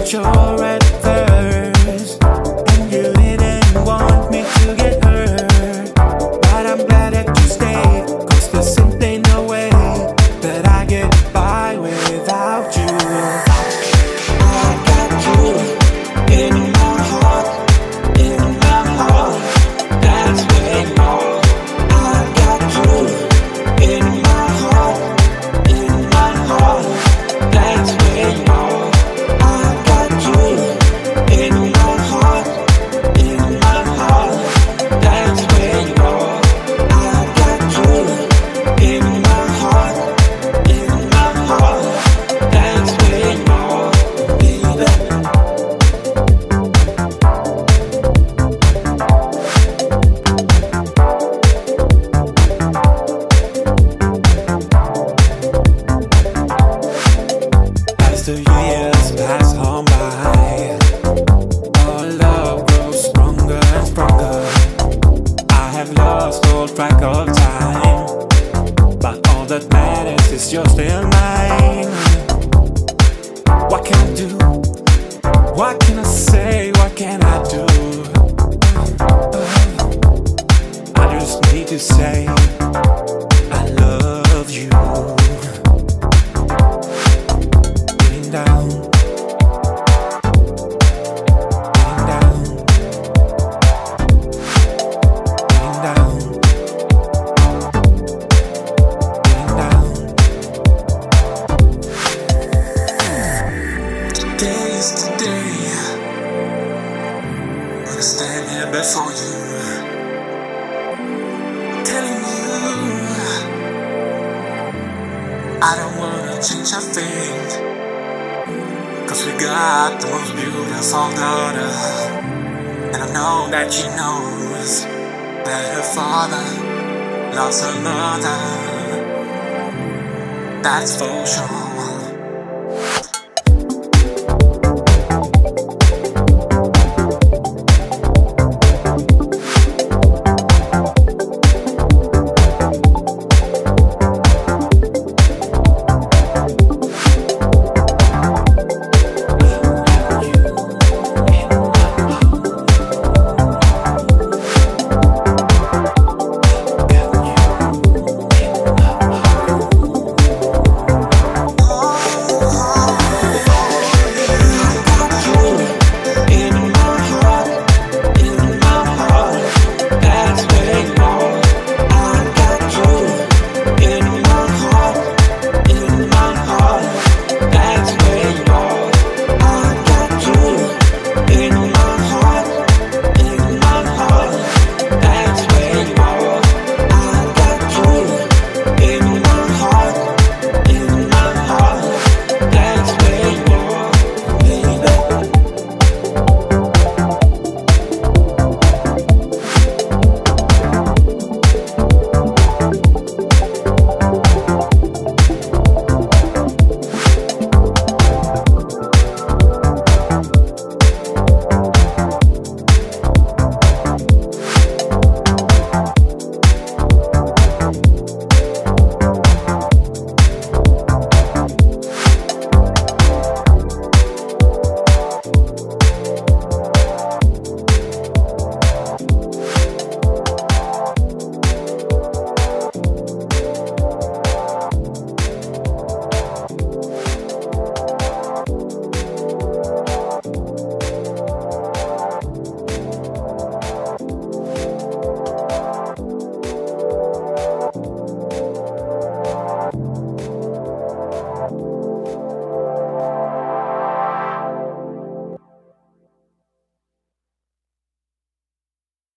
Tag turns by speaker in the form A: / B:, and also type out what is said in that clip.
A: sure at first, and you didn't want me to get hurt. But I'm glad that you stayed, 'cause there's simply no way that I get by without you. I got you in my heart, that's where you are. I got you in my heart, that's where you are. I got you in my heart, that's where you are. I got you in my heart, that's where you are, baby. As the years pass on by, our love grows stronger and stronger. I have lost all track of time, but all that matters is you're still mine. What can I do? What can I say? What can I do? I just need to say I love you. Getting down, getting down, getting down, getting down. Today is the day when I stand here before you, telling you I don't wanna change a thing, 'cause we got the most beautiful daughter, and I know that she knows that her father lost her mother. That's for sure.